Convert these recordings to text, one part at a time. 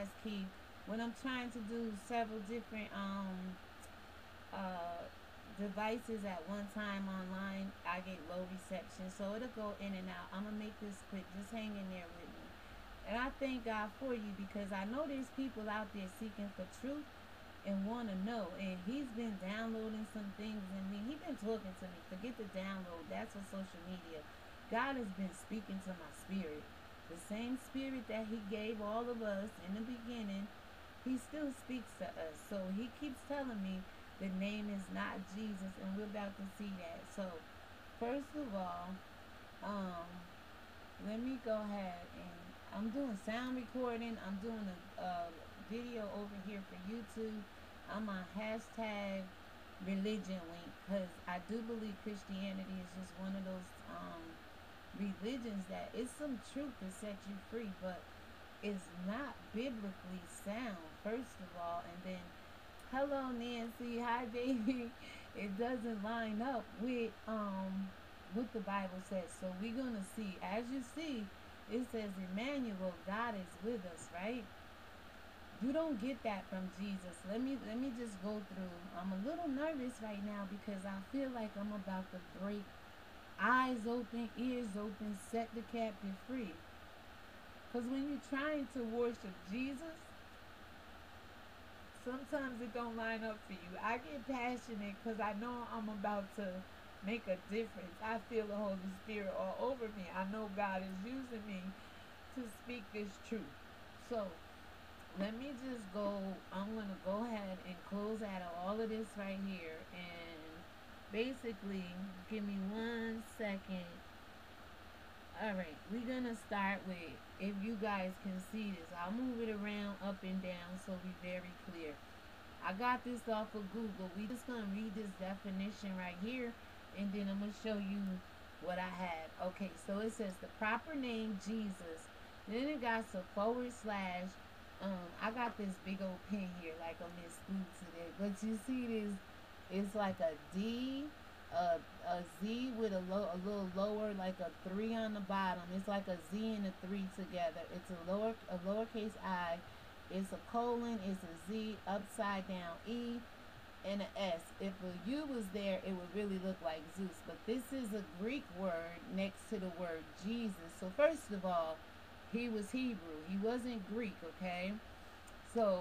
passkey. When I'm trying to do several different uh, devices at one time online, I get low reception. So it'll go in and out. I'm gonna make this quick. Just hang in there with me. And I thank God for you because I know there's people out there seeking for truth and want to know. And he's been downloading some things in me. He's been talking to me. Forget the download. That's for social media. God has been speaking to my spirit. The same spirit that he gave all of us in the beginning, he still speaks to us. So he keeps telling me the name is not Jesus, and we're about to see that. So, first of all, um, let me go ahead and I'm doing sound recording. I'm doing a video over here for YouTube. I'm on hashtag religion link because I do believe Christianity is just one of those religions that it's some truth to set you free, but it's not biblically sound, first of all. And then, hello, Nancy. Hi, baby. It doesn't line up with what the Bible says. So we're gonna see. As you see, it says Emmanuel, God is with us, right? You don't get that from Jesus. Let me just go through. I'm a little nervous right now because I feel like I'm about to break eyes open, ears open, set the captive free. Because when you're trying to worship Jesus, sometimes it don't line up for you. I get passionate because I know I'm about to make a difference. I feel the Holy Spirit all over me. I know God is using me to speak this truth. So let me just go. I'm going to go ahead and close out of all of this right here. And basically, give me 1 second. All right, we're going to start with, if you guys can see this, I'll move it around up and down so we very clear. I got this off of Google. We just gonna read this definition right here, and then I'm gonna show you what I have. Okay, so it says the proper name Jesus. Then it got some forward slash. I got this big old pen here, like a Miss School today. But you see this? It's like a D, a Z with a little lower, like a 3 on the bottom. It's like a Z and a 3 together. It's a lowercase I. It's a colon. It's a Z upside down E and an S. If a U was there, it would really look like Zeus. But this is a Greek word next to the word Jesus. So first of all, he was Hebrew. He wasn't Greek. Okay. So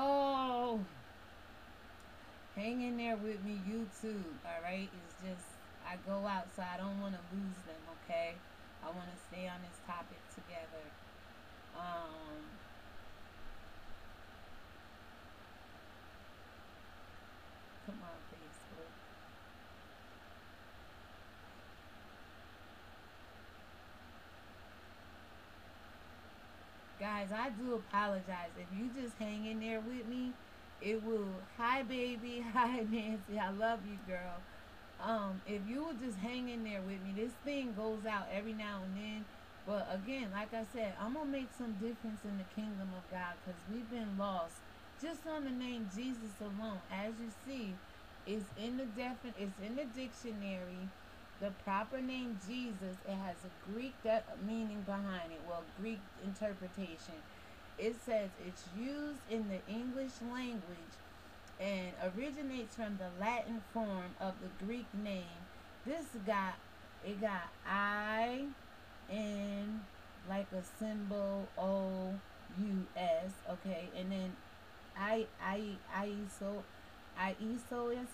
hang in there with me, YouTube. All right. It's just I go out, so I don't want to lose them. Okay. I want to stay on this topic together. Um, Come on, Facebook. Guys, I do apologize. If you just hang in there with me, it will. Hi, baby. Hi, Nancy. I love you, girl. If you would just hang in there with me, this thing goes out every now and then. But again, like I said, I'm gonna make some difference in the kingdom of God because we've been lost just on the name Jesus alone. As you see, it's in the dictionary. The proper name Jesus, it has a Greek meaning behind it. Well, Greek interpretation. It says it's used in the English language and originates from the Latin form of the Greek name. This got got I in like a symbol OUS, okay, and then I Iesous,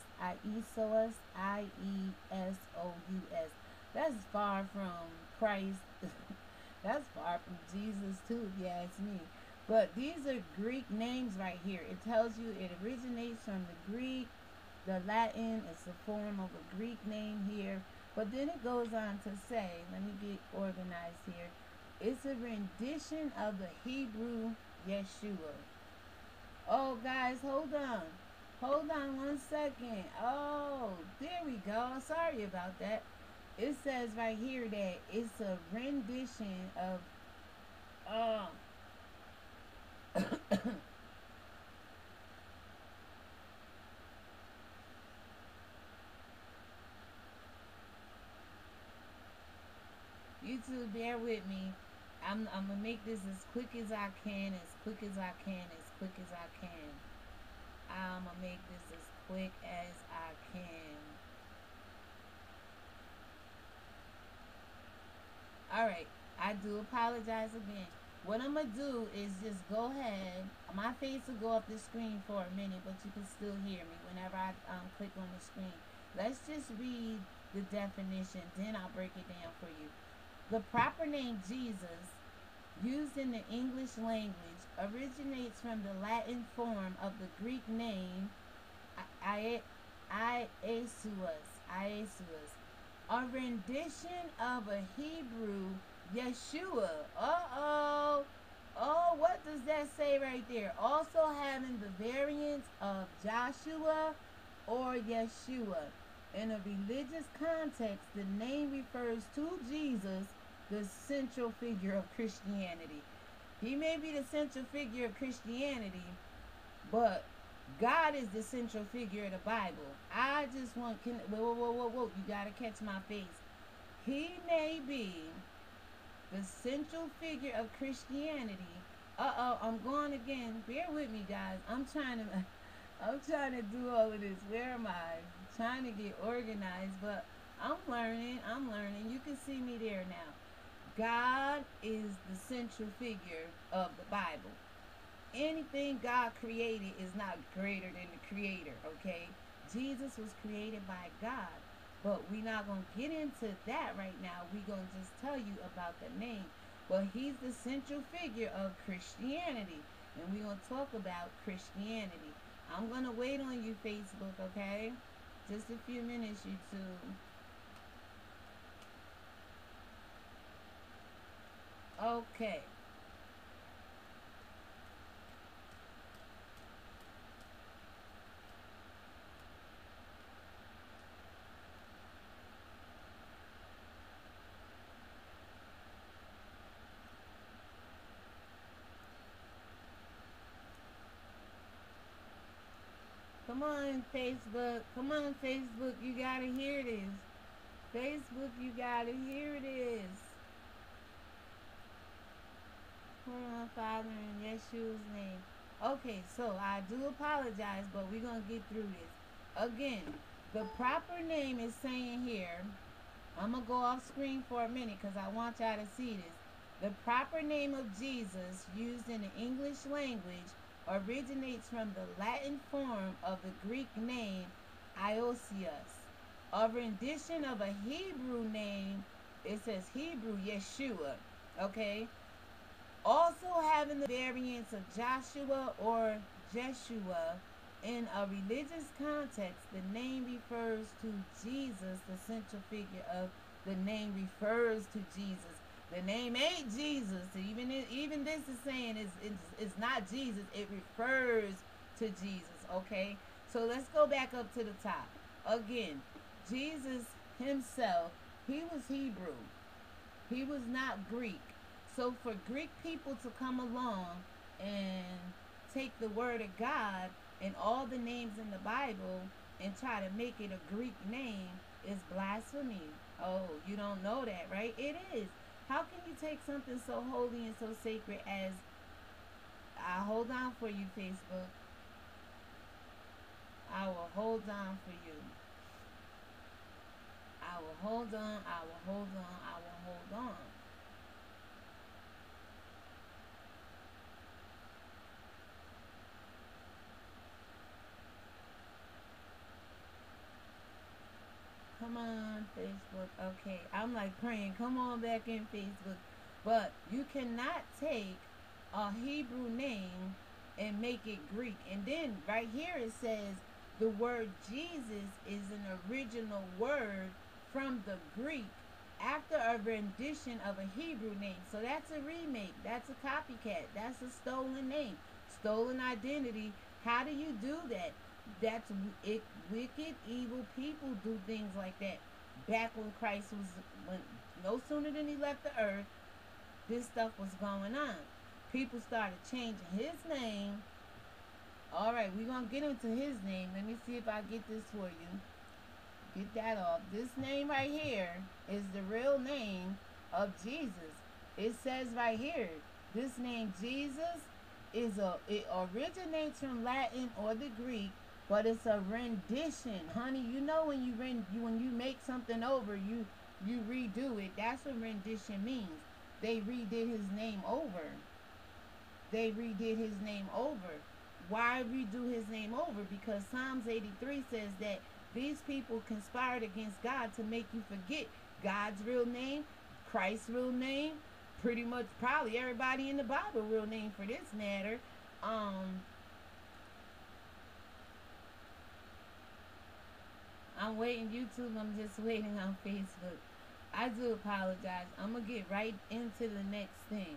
Iesous. That's far from Christ. That's far from Jesus too, if you ask me. But these are Greek names right here. It tells you it originates from the Greek, the Latin. It's a form of a Greek name here. But then it goes on to say, let me get organized here. It's a rendition of the Hebrew Yeshua. Oh, guys, hold on. Hold on 1 second. Oh, there we go. Sorry about that. It says right here that it's a rendition of uh YouTube, bear with me. I'm gonna make this as quick as I can, as quick as I can, as quick as I can. I'm gonna make this as quick as I can. All right, I do apologize again. What I'm gonna do is just go ahead. My face will go up the screen for a minute, but you can still hear me whenever I click on the screen. Let's just read the definition, then I'll break it down for you. The proper name Jesus, used in the English language, originates from the Latin form of the Greek name Iesus, Iesus, a rendition of a Hebrew Yeshua. Oh, what does that say right there? Also having the variants of Joshua or Yeshua. In a religious context, the name refers to Jesus, the central figure of Christianity. He may be the central figure of Christianity, but God is the central figure of the Bible. I just want, whoa, you gotta catch my face. He may be the central figure of Christianity. I'm going again. Bear with me, guys. I'm trying to do all of this. Where am I? I'm trying to get organized, but I'm learning. You can see me there now. God is the central figure of the Bible. Anything God created is not greater than the creator, okay? Jesus was created by God. But we're not going to get into that right now. We're going to just tell you about the name. But he's the central figure of Christianity. And we're going to talk about Christianity. I'm going to wait on you, Facebook, okay? Just a few minutes, YouTube. Okay. Come on, Facebook. Come on, Facebook. You got to hear this. Facebook, you got to hear this. Hold on, Father, in Yeshua's name. Okay, so I do apologize, but we're going to get through this. Again, the proper name is saying here, I'm going to go off screen for a minute because I want y'all to see this. The proper name of Jesus, used in the English language, originates from the Latin form of the Greek name Iosius, a rendition of a Hebrew name. It says Hebrew Yeshua, okay? Also having the variants of Joshua or Jeshua. In a religious context, the name refers to Jesus, the central figure of the name refers to Jesus. The name ain't Jesus. Even this is saying it's not Jesus. It refers to Jesus, okay? So let's go back up to the top. Again, Jesus himself, he was Hebrew. He was not Greek. So for Greek people to come along and take the word of God and all the names in the Bible and try to make it a Greek name is blasphemy. Oh, you don't know that, right? It is. How can you take something so holy and so sacred as... I'll hold on for you, Facebook. I will hold on for you. I will hold on. I will hold on. I will hold on. Come on, Facebook. Okay, I'm like praying. Come on back in, Facebook. But you cannot take a Hebrew name and make it Greek. And then right here it says the word Jesus is an original word from the Greek after a rendition of a Hebrew name. So that's a remake. That's a copycat. That's a stolen name. Stolen identity. How do you do that? That's it. Wicked, evil people do things like that. Back when Christ was, when no sooner than he left the earth, this stuff was going on. People started changing his name. All right, we're gonna get into his name. Let me see if I get this for you. Get that off. This name right here is the real name of Jesus. It says right here, this name Jesus it originates from Latin or the Greek, but it's a rendition, honey. You know when when you make something over, you redo it. That's what rendition means. They redid his name over. They redid his name over. Why redo his name over? Because Psalms 83 says that these people conspired against God to make you forget God's real name, Christ's real name, pretty much probably everybody in the Bible real name for this matter. Um, I'm waiting YouTube. I'm just waiting on Facebook. I do apologize. I'm gonna get right into the next thing.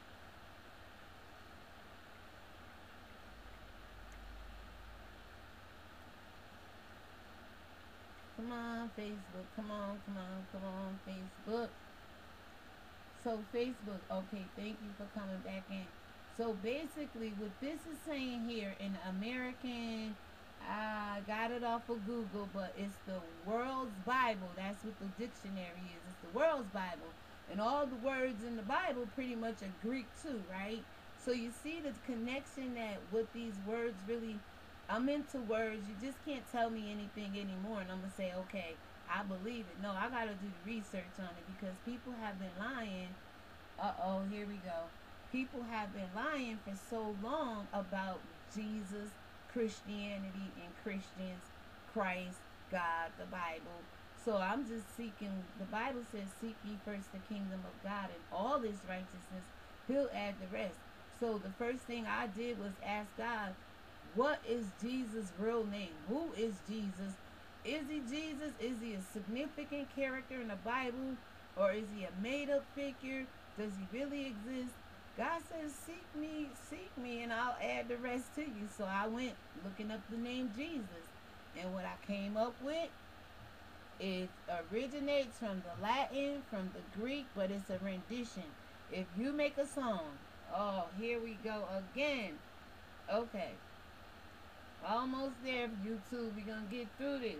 Come on, Facebook. Come on, come on, come on, Facebook. So Facebook, okay, thank you for coming back in. So basically, what this is saying here in American, I got it off of Google, but it's the World's Bible. That's what the dictionary is. It's the World's Bible. And all the words in the Bible pretty much are Greek too, right? So you see the connection that what these words really, I'm into words. You just can't tell me anything anymore. And I'm going to say, okay, I believe it. No, I got to do the research on it because people have been lying. Uh-oh, here we go. People have been lying for so long about Jesus, Christianity, and Christians, Christ, God, the Bible. So I'm just seeking, the Bible says, seek ye first the kingdom of God and all his righteousness, he'll add the rest. So the first thing I did was ask God, what is Jesus' real name? Who is Jesus? Is he Jesus? Is he a significant character in the Bible? Or is he a made-up figure? Does he really exist? God says, seek me, and I'll add the rest to you. So I went looking up the name Jesus. And what I came up with, it originates from the Latin, from the Greek, but it's a rendition. If you make a song, oh, here we go again. Okay. Almost there, YouTube. We're going to get through this.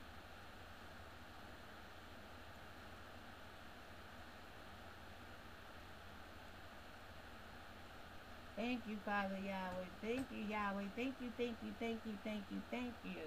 Thank you, Father Yahweh. Thank you, Yahweh. Thank you, thank you, thank you, thank you, thank you.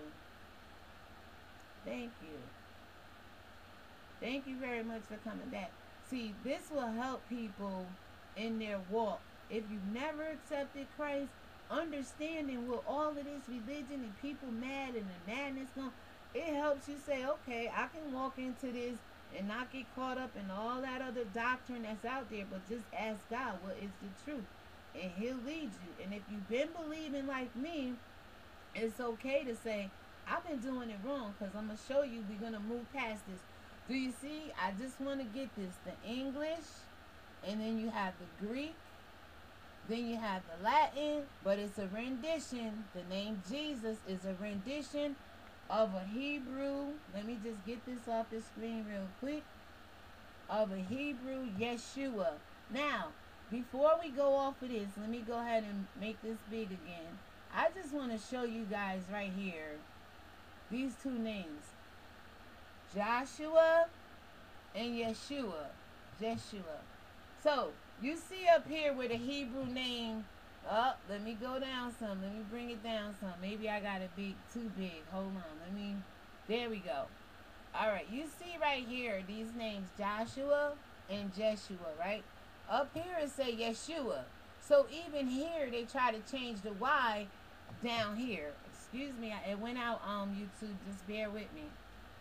Thank you. Thank you very much for coming back. See, this will help people in their walk. If you've never accepted Christ, understanding what all of this religion and people mad and the madness going, it helps you say, okay, I can walk into this and not get caught up in all that other doctrine that's out there, but just ask God what is the truth. And he'll lead you. And if you've been believing like me, it's okay to say, I've been doing it wrong because I'm going to show you we're going to move past this. Do you see? I just want to get this. The English, and then you have the Greek, then you have the Latin, but it's a rendition. The name Jesus is a rendition of a Hebrew. Let me just get this off the screen real quick. Of a Hebrew Yeshua. Now, before we go off of this, let me go ahead and make this big again. I just want to show you guys right here these two names, Joshua and Yeshua. Jeshua. So, you see up here where the Hebrew name, oh, let me go down some. Let me bring it down some. Maybe I got it big, too big. Hold on. There we go. All right, you see right here these names, Joshua and Jeshua, right? Up here it say Yeshua. So even here they try to change the Y down here. Excuse me, it went out on YouTube. Just bear with me.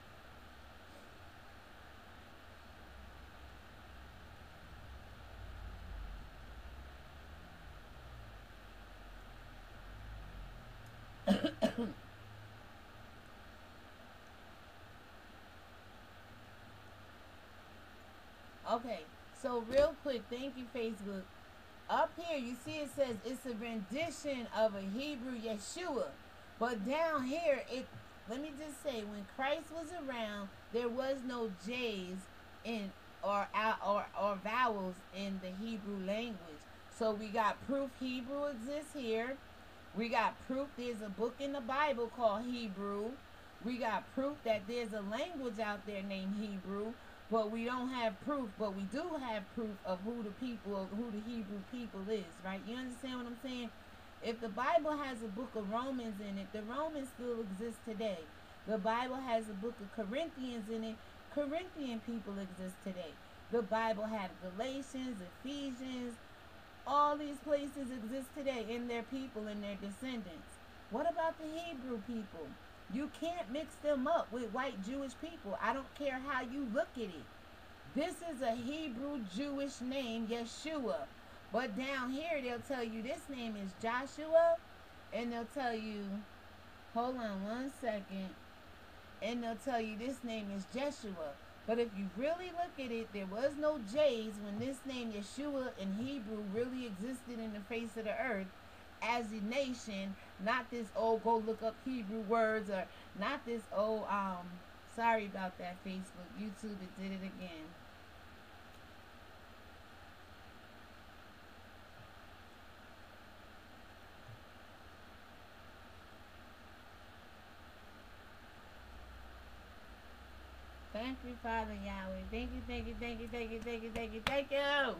Okay, so real quick, thank you, Facebook. Up here, you see it says it's a rendition of a Hebrew Yeshua. But down here, let me just say, when Christ was around, there was no J's in or vowels in the Hebrew language. So we got proof Hebrew exists here. We got proof there's a book in the Bible called Hebrew. We got proof that there's a language out there named Hebrew. but we don't have proof. But we do have proof of who the Hebrew people is, right? You understand what I'm saying? If the Bible has a book of Romans in it, the Romans still exist today. The Bible has a book of Corinthians in it. Corinthian people exist today. The Bible had Galatians, Ephesians, all these places exist today in their people and their descendants. What about the Hebrew people? You can't mix them up with white Jewish people. I don't care how you look at it. This is a Hebrew Jewish name, Yeshua. But down here, they'll tell you this name is Joshua. And they'll tell you, hold on one second. And they'll tell you this name is Jeshua. But if you really look at it, there was no J's when this name Yeshua in Hebrew really existed in the face of the earth as a nation. Not this old go look up Hebrew words, or not this old sorry about that, Facebook, YouTube, that did it again. Thank you, Father Yahweh. Thank you, thank you, thank you, thank you, thank you, thank you, thank you.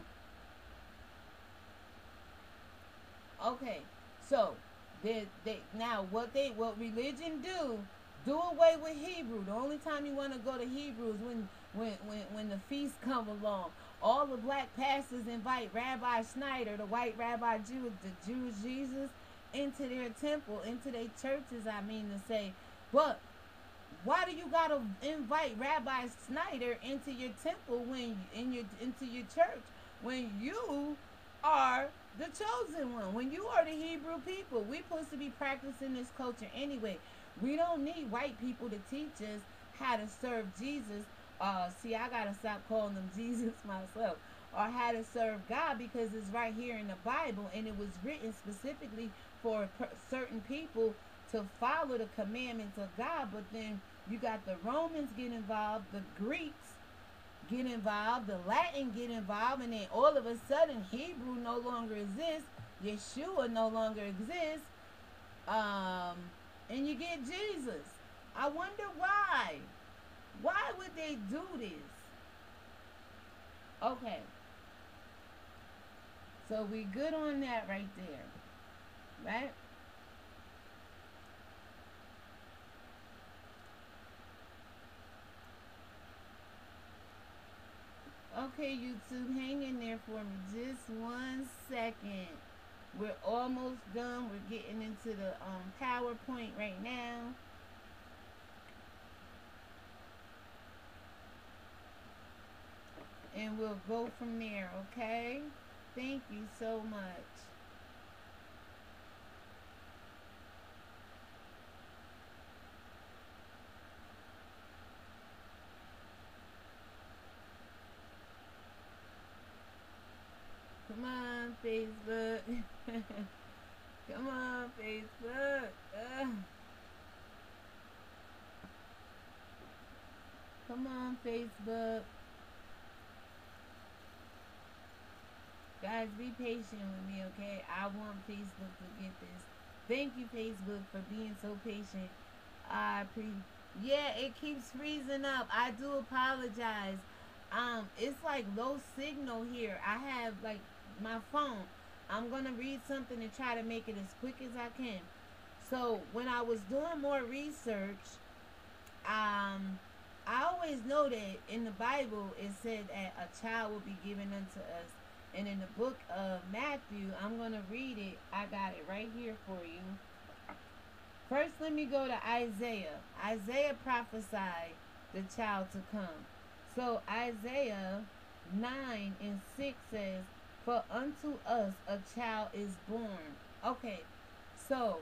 Okay, so they now what religion do away with Hebrew. The only time you want to go to Hebrew is when the feast come along. All the black pastors invite Rabbi Snyder, the white Rabbi Jew, the Jewish Jesus, into their temple, into their churches. I mean to say, but why do you gotta invite Rabbi Snyder into your temple into your church when you are the chosen one? When you are the Hebrew people, we're supposed to be practicing this culture anyway. We don't need white people to teach us how to serve Jesus. See, I gotta stop calling them Jesus myself. Or how to serve God, because it's right here in the Bible, and it was written specifically for certain people to follow the commandments of God. But then you got the Romans get involved, the Greeks get involved, the Latin get involved, and then all of a sudden Hebrew no longer exists, Yeshua no longer exists, and you get Jesus. I wonder why. Why would they do this? Okay. So we good on that right there. Right? Okay, YouTube, hang in there for me just 1 second. We're almost done. We're getting into the PowerPoint right now. And we'll go from there, okay? Thank you so much. Come on, Facebook. Come on, Facebook. Come on, Facebook. Guys, be patient with me, okay? I want Facebook to get this. Thank you, Facebook, for being so patient. Yeah, it keeps freezing up. I do apologize. It's like low signal here. I have like my phone. I'm gonna read something and try to make it as quick as I can. So when I was doing more research, I always know that in the Bible it said that a child will be given unto us. And in the book of Matthew, I'm going to read it. I got it right here for you. First, let me go to Isaiah. Isaiah prophesied the child to come. So Isaiah 9:6 says, "For unto us a child is born." Okay, so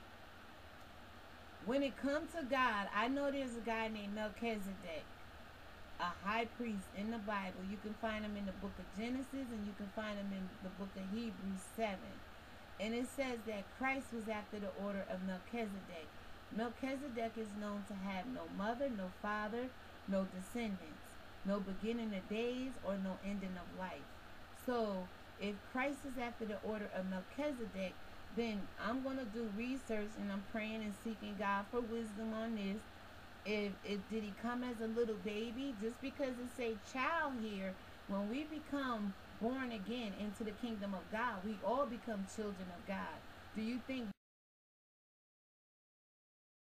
when it comes to God, I know there's a guy named Melchizedek, a high priest in the Bible. You can find him in the book of Genesis, and you can find him in the book of Hebrews 7. And it says that Christ was after the order of Melchizedek. Melchizedek is known to have no mother, no father, no descendants, no beginning of days, or no ending of life. So if Christ is after the order of Melchizedek, then I'm going to do research, and I'm praying and seeking God for wisdom on this. If did he come as a little baby? Just because it say child here, when we become born again into the kingdom of God, we all become children of God. Do you think